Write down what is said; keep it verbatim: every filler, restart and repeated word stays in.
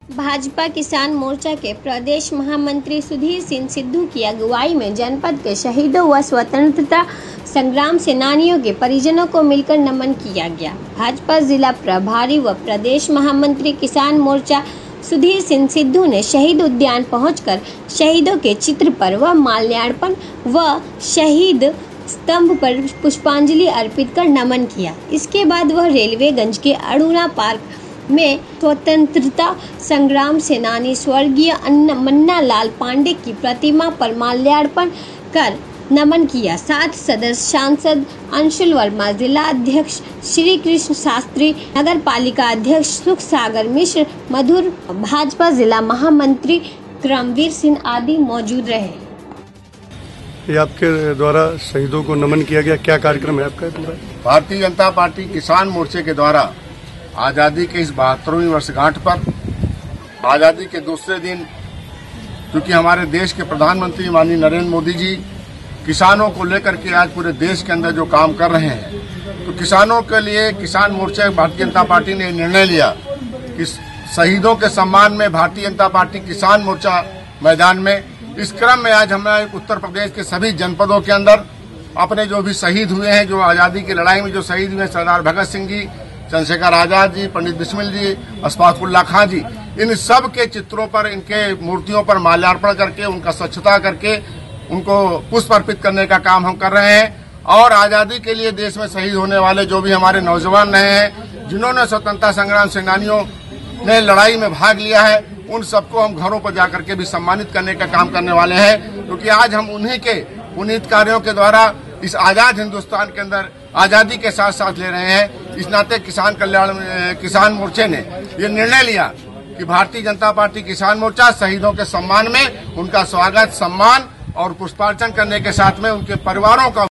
भाजपा किसान मोर्चा के प्रदेश महामंत्री सुधीर सिंह सिद्धू की अगुवाई में जनपद के शहीदों व स्वतंत्रता संग्राम सेनानियों के परिजनों को मिलकर नमन किया गया। भाजपा जिला प्रभारी व प्रदेश महामंत्री किसान मोर्चा सुधीर सिंह सिद्धू ने शहीद उद्यान पहुंचकर शहीदों के चित्र पर व माल्यार्पण व शहीद स्तंभ पर पुष्पांजलि अर्पित कर नमन किया। इसके बाद वह रेलवेगंज के अरुणा पार्क में स्वतंत्रता संग्राम सेनानी स्वर्गीय मन्ना लाल पांडे की प्रतिमा पर माल्यार्पण कर नमन किया। साथ सदस्य सांसद अंशुल वर्मा, जिला अध्यक्ष श्री कृष्ण शास्त्री, नगर पालिका अध्यक्ष सुख सागर मिश्र, मधुर, भाजपा जिला महामंत्री क्रमवीर सिंह आदि मौजूद रहे। ये आपके द्वारा शहीदों को नमन किया गया, क्या कार्यक्रम है आपका पूरा? भारतीय जनता पार्टी किसान मोर्चे के द्वारा आजादी के इस बहत्तरवीं वर्षगांठ पर आजादी के दूसरे दिन, क्योंकि हमारे देश के प्रधानमंत्री माननीय नरेंद्र मोदी जी किसानों को लेकर के आज पूरे देश के अंदर जो काम कर रहे हैं, तो किसानों के लिए किसान मोर्चा भारतीय जनता पार्टी ने निर्णय लिया कि शहीदों के सम्मान में भारतीय जनता पार्टी किसान मोर्चा मैदान में। इस क्रम में आज हमारे उत्तर प्रदेश के सभी जनपदों के अंदर अपने जो भी शहीद हुए हैं, जो आजादी की लड़ाई में जो शहीद हुए हैं, सरदार भगत सिंह जी, चंद्रशेखर आजाद जी, पंडित बिस्मिल जी, अशफाकुल्लाह खां जी, इन सब के चित्रों पर, इनके मूर्तियों पर माल्यार्पण करके, उनका स्वच्छता करके, उनको पुष्प अर्पित करने का काम हम कर रहे हैं। और आजादी के लिए देश में शहीद होने वाले जो भी हमारे नौजवान रहे हैं, जिन्होंने स्वतंत्रता संग्राम सेनानियों ने लड़ाई में भाग लिया है, उन सबको हम घरों पर जाकर के भी सम्मानित करने का काम करने वाले हैं, क्योंकि आज हम उन्हीं के पुनीत कार्यों के द्वारा इस आजाद हिंदुस्तान के अंदर आजादी के साथ साथ ले रहे हैं। इस नाते किसान कल्याण किसान मोर्चे ने ये निर्णय लिया कि भारतीय जनता पार्टी किसान मोर्चा शहीदों के सम्मान में उनका स्वागत, सम्मान और पुष्पार्चन करने के साथ में उनके परिवारों का